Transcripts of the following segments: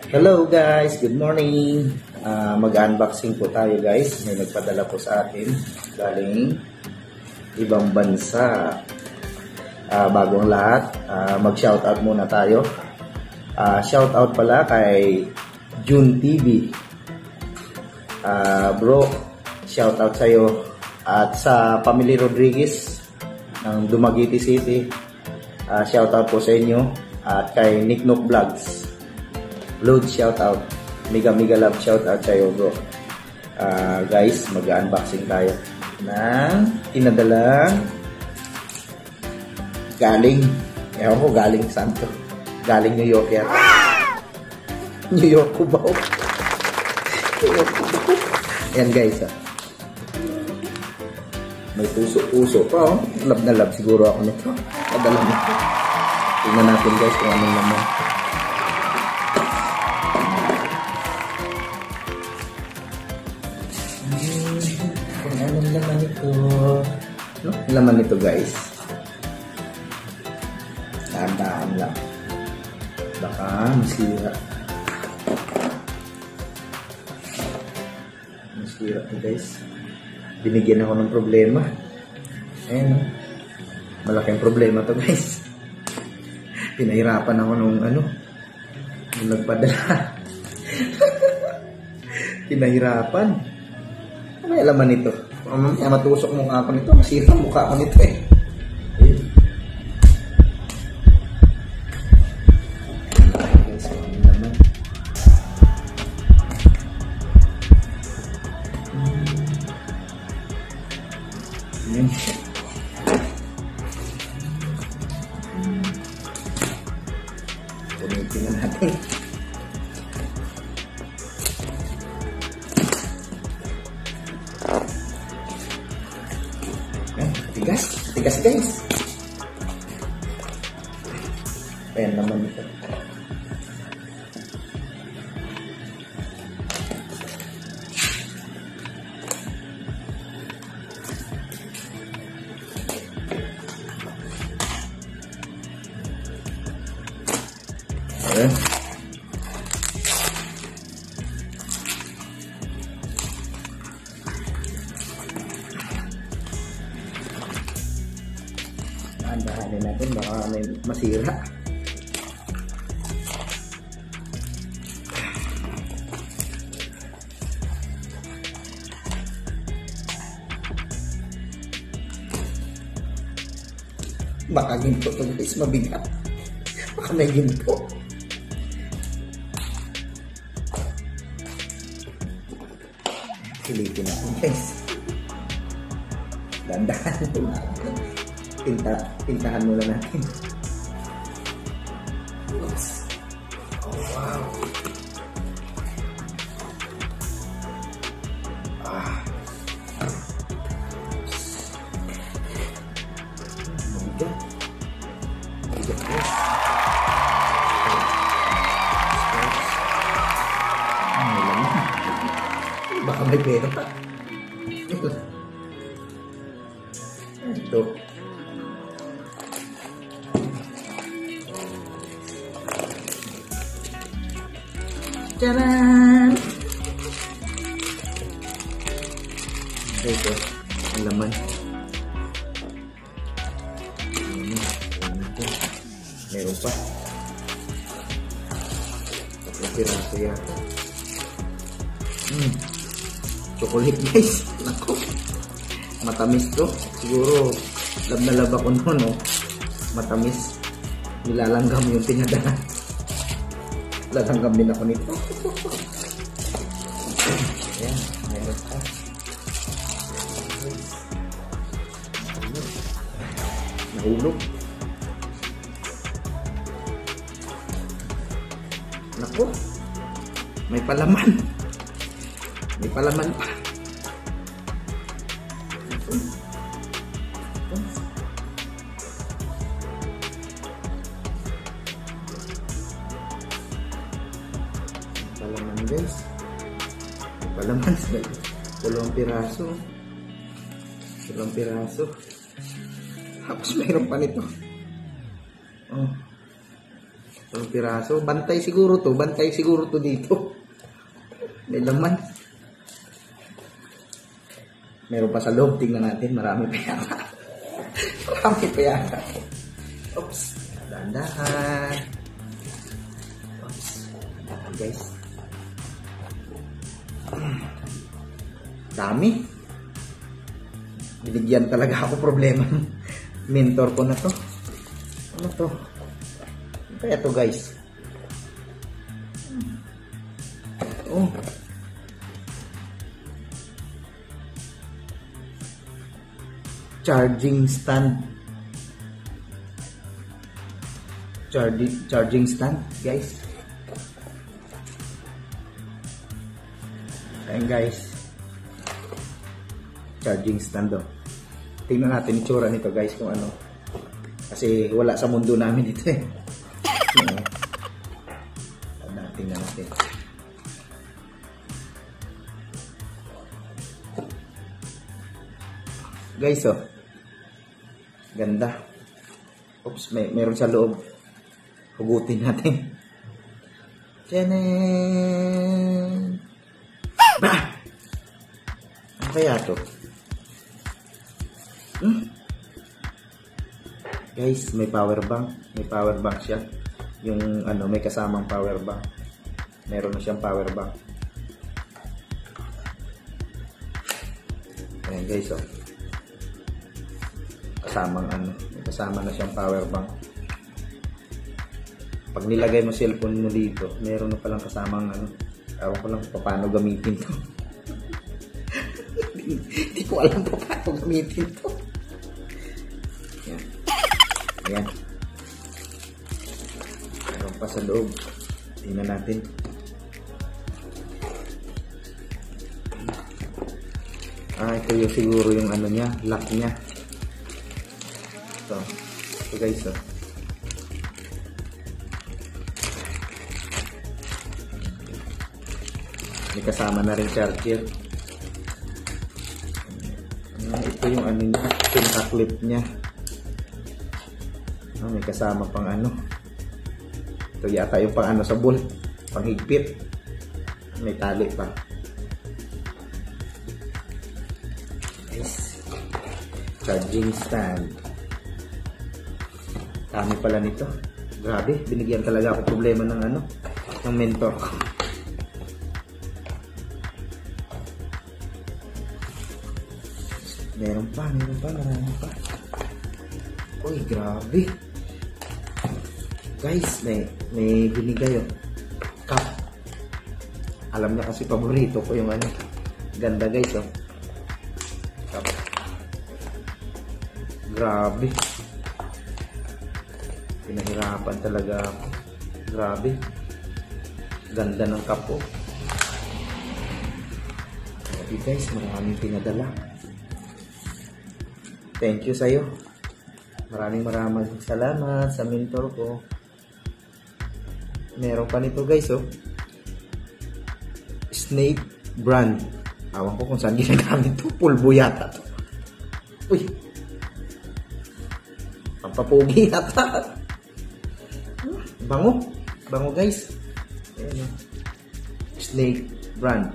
Hello guys, good morning. Mag-unboxing po tayo guys. May nagpadala po sa atin galing ibang bansa. Bagong lahat, mag-shoutout muna tayo. Shoutout pala kay June TV. Bro, shoutout sa'yo. At sa Family Rodriguez ng Dumaguete City, shoutout po sa inyo. At kay Nick Nook Vlogs, load shoutout. Mega love shoutout sa'yo bro. Guys, mag-unboxing tayo ng tinadalang galing, ewan ko galing saan to. Galing New York yan. New York ko ba? Ayan guys, may puso pa, oh. Love na love siguro ako nito. Padala nito. Tingnan natin guys kung anong naman. Kung anong laman nito. No? Laman nito guys. Tandaan lang. Baka masira. Masira ito guys. Binigyan ako ng problema. Ayan, no? Malaking problema to guys. Pinahirapan ako nung nung nagpadala. Pinahirapan. Ano may alaman nito? Mamaya matusok mukha ako nito. Masira ang mukha ko nito eh. Ayun. Guys, ano naman? Ayan. Tingnan natin. Tigas guys. Ayan naman ito. Ayan. Dahanin natin baka may masira. Baka ginto ito guys, mabigat. Baka may ginto. Silipin natin guys. Dandahan natin. Pintahan muna natin. Oops. Oh wow. Mabigat. Mabigat guys. May laman. Baka may pera pa. Ito. Tcharan! Ito, ang laman. Meron pa. Tatlong piraso yata. Chocolate guys. Naku. Matamis to. Siguro, love na love ako noon, no? Matamis. Nilalanggam yung pinadala. Lalanggam din ako nito. Ayan, meron pa. Nahulog. Naku, may palaman. May palaman pa. Palaman guys. Palaman sa 2 piraso. 2 piraso. Tapos mayroon pa nito. Oh. Ang piraso. Bantay siguro to. Bantay siguro to dito. May laman. Meron pa sa loob. Tingnan natin. Marami pa yata. Marami pa yata. Oops. Dahan-dahan. Oops. Dahan guys. Dami. Binigyan talaga ako problema. Mentor ko na to. Ano to? Kaya to guys. Oh. Charging stand. Charging stand, guys. Ayan guys. Charging stand do. Tingnan natin itsura nito guys kung ano. Kasi wala sa mundo namin ito eh. Tingnan natin. Guys, oh. Ganda. Oops, meron sa loob. Hugutin natin. Tiyanan! Bah! Ano kaya to? Guys, may power bank. May power bank siya. Yung ano, may kasamang power bank. Meron na siyang power bank. Ayan guys, oh. Kasamang ano, may kasama na siyang power bank. Pag nilagay mo cellphone mo dito, meron na palang kasamang ano. Ewan ko lang paano gamitin to. Hindi ko alam paano gamitin to. Ayan. Ayan. Meron pa sa loob. Tingnan natin. Ito yung siguro yung ano niya, lock niya. Ito guys, oh. May kasama na rin charger. Ito yung ano niya, pinaka-clip niya. May kasama pang ano. Ito yata yung pang ano sa bolt, pang higpit. May tali pa. Charging stand. Dami pala nito. Grabe, binigyan talaga ako problema ng ano, ng mentor ko. Meron pa, marami pa. Uy, grabe. Guys, may binigay oh. Cup. Alam niya kasi paborito ko yung ano. Ganda guys oh. Cup. Grabe. Pinahirapan talaga ako. Grabe. Ganda ng kapo. Grabe guys, maraming pinadala. Thank you sa'yo. Maraming salamat sa mentor ko. Meron pa nito guys oh. Snake brand. Awan ko kung saan ginagamit to. Pulbo yata to. Uy. Pampapugi yata. Bango. Bango guys. Ayan. Snake brand.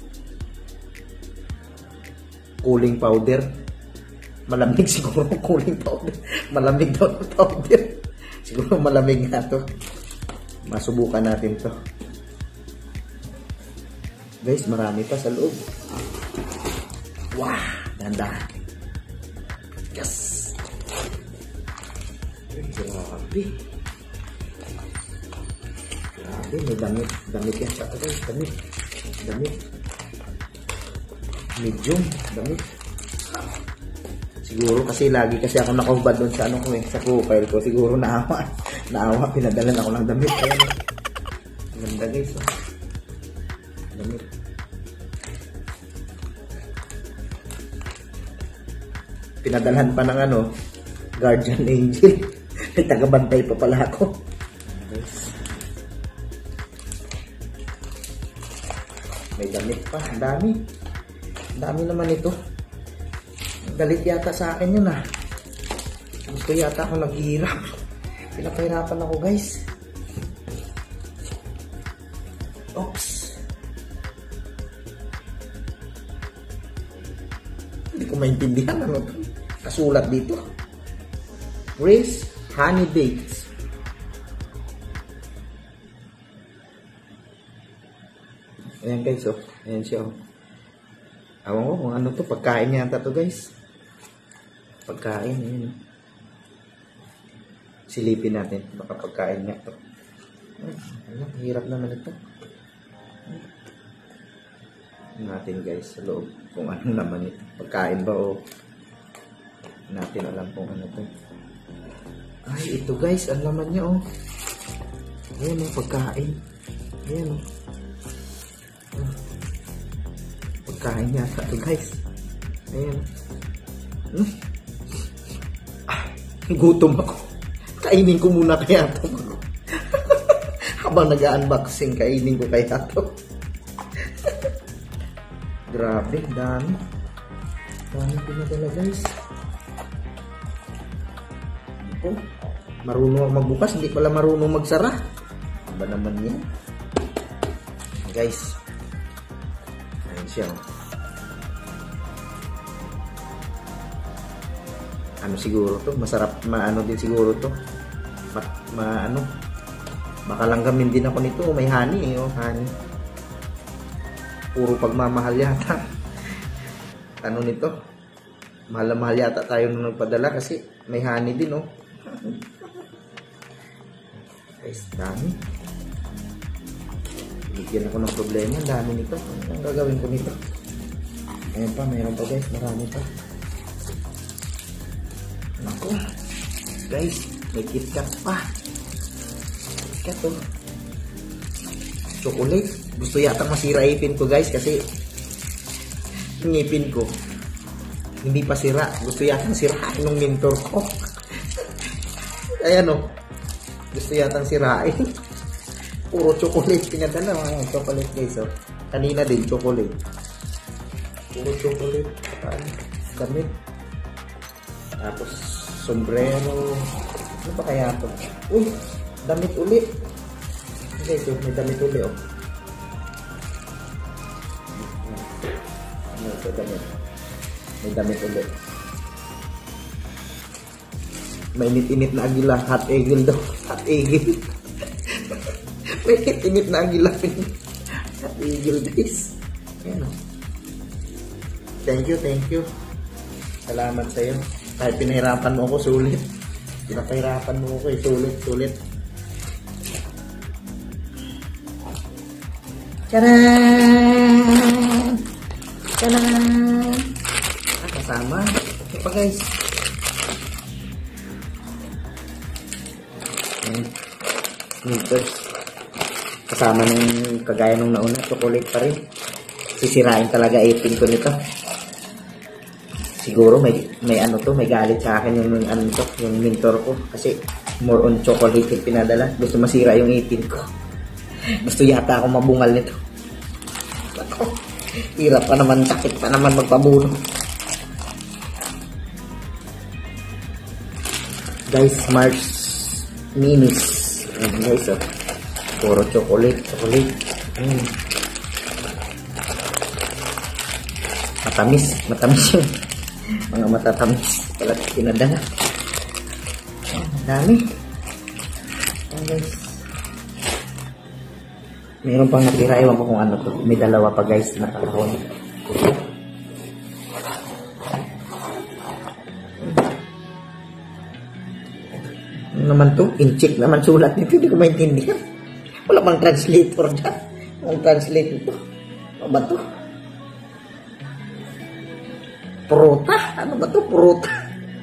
Cooling powder. Malamig siguro cooling powder. Malamig daw na powder. Siguro malamig nga to. Masubukan natin to. Guys, marami pa sa loob. Wow! Dahan-dahan. Yes! Grabe. Grabe, may damit. Damit yan sa guys. Damit. Damit. Medium. Damit. Siguro kasi lagi kasi ako nakahubad doon sa ano ko sa profile ko. Siguro naawa. Naawa, pinadalan ako ng damit. Ayan. Ganda guys. Oh. Damit. Pinadalhan pa ng ano, guardian angel. May tagabantay pa pala ako. Guys. May damit pa. Ang dami. Ang dami naman ito. Galit yata sa akin yun ah. Gusto yata ako naghihirap. Pinapahirapan ako guys. Oops. Hindi ko maintindihan ano to. Kasulat dito. Race honey bakes. Ayan guys, oh. Ayan siya, oh. Awan ko kung ano to. Pagkain yata to guys. Pagkain, ayan. Silipin natin. Baka pagkain niya to. Hirap naman ito. Natin guys sa loob kung ano naman ito. Pagkain ba o natin alam kung ano to. Ay, ito guys, ang laman niya oh. Ayan oh, pagkain. Ayan oh. Pagkain niya ito guys. Ayan. Gutom ako. Kainin ko muna kaya ito. Habang nag-unboxing, kainin ko kaya ito. Grabe, dami. Dami pinadala guys. Oh, marunong ako magbukas, hindi pala marunong magsara. Ano ba naman yan? Guys. Ayan siya. Ano siguro to? Masarap, maano din siguro to. Maano. Baka langgamin din ako nito. May honey eh. Oh, honey. Puro pagmamahal yata. Ano nito? Mahal na mahal yata tayo nung nagpadala kasi may honey din oh. Guys, dami. Bigyan ako ng problema. Dami nito. Ang gagawin ko nito? Ayan pa, mayroon pa guys. Marami pa. Naku. Guys, may KitKat pa. KitKat oh. Chocolate. Gusto yata masira ipin ko guys kasi ngipin ko hindi pa sira. Gusto yata sirain ng mentor ko. Ayan o. Gusto yata sirain. Puro chocolate pinadala. Chocolate guys o. Kanina din chocolate. Puro chocolate. Damit. Tapos sombrero. Ano ba kaya ito? Uy! Damit ulit. Guys o. May damit ulit o. Ito damit. May damit ulit. Mainit-init na agila. Hot egil daw. Hot egil. Mainit-init na agila. Hot egil guys. Ayan o. Thank you, thank you. Salamat sa iyo. Kahit pinahirapan mo ako, sulit. Pinapahirapan mo ako eh. Sulit, sulit. Tadaan! Tadaan! Kasama. Ito pa guys. Sneakers. Kasama ng kagaya nung nauna. Chocolate pa rin. Sisirain talaga ipin ko nito. Siguro may ano to. May galit sa akin yung ano to. Yung mentor ko. Kasi more on chocolate yung pinadala. Gusto masira yung ipin ko. Gusto yata ako mabungal nito. Ako. Hirap pa naman. Sakit pa naman magpabuno. Guys, Mars Minis. Ayan guys, oh. Puro chocolate, chocolate. Matamis, matamis yun. Mga matatamis. Pala pinadala. Dami. Ayan guys. Mayroon pang natira. Ewan ko kung ano to. May dalawa pa guys na kalahon. Naman to, in-check naman sulat nito, hindi ko maintindihan. Wala bang translator dyan? Ang translate nito. Ano ba to? Pruta? Ano ba to? Pruta?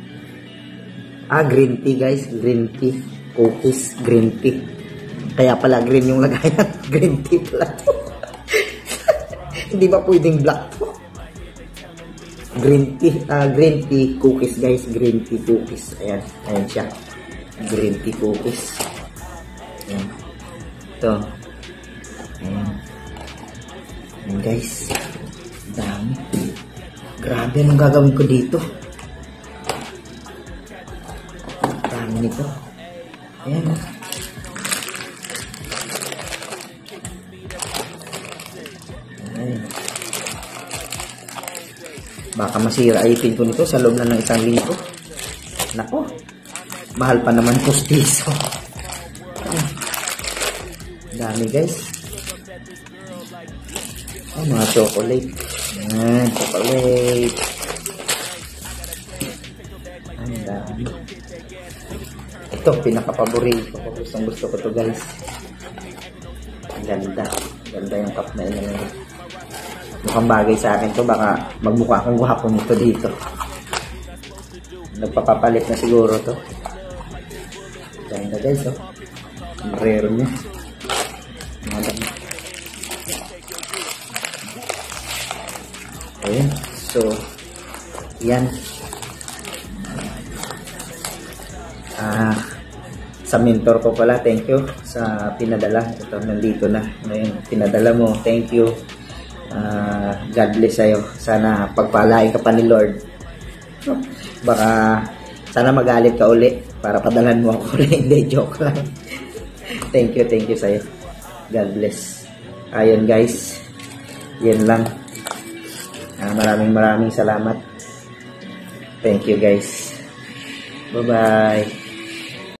Green tea guys. Green tea. Cookies. Green tea. Kaya pala green yung lagayan. Green tea pala to. Hindi ba pwedeng black to? Green tea. Green tea cookies guys. Green tea cookies. Ayan. Ayan siya. Green tea cookies. Ayan. Ito. Ayan. Ayan guys. Dami. Grabe anong gagawin ko dito. Dami nito. Ayan. Baka masira ipin ko nito sa loob na ng 1,000. Nako, mahal pa naman pustiso. Dami guys. Oh, mga chocolate. Ayan, chocolate. Ang dami. Ito, pinaka-paborito ko. Gusto ko to guys. Ang ganda. Ganda yung cup na yun. Mukhang bagay sa akin to. Baka magmukha akong gwapo nito dito. Nagpapapalit na siguro to. Ganda guys, oh. Ang rare niya. Ayun. So, yan. Sa mentor ko pala, thank you sa pinadala. Ito, nandito na. Ngayon, pinadala mo. Thank you. God bless sa'yo. Sana pagpalain ka pa ni Lord. Baka, sana magalit ka uli para padalan mo ako rin. Hindi, joke lang. Thank you sa'yo. God bless. Ayun guys. Yan lang. Maraming salamat. Thank you guys. Bye-bye.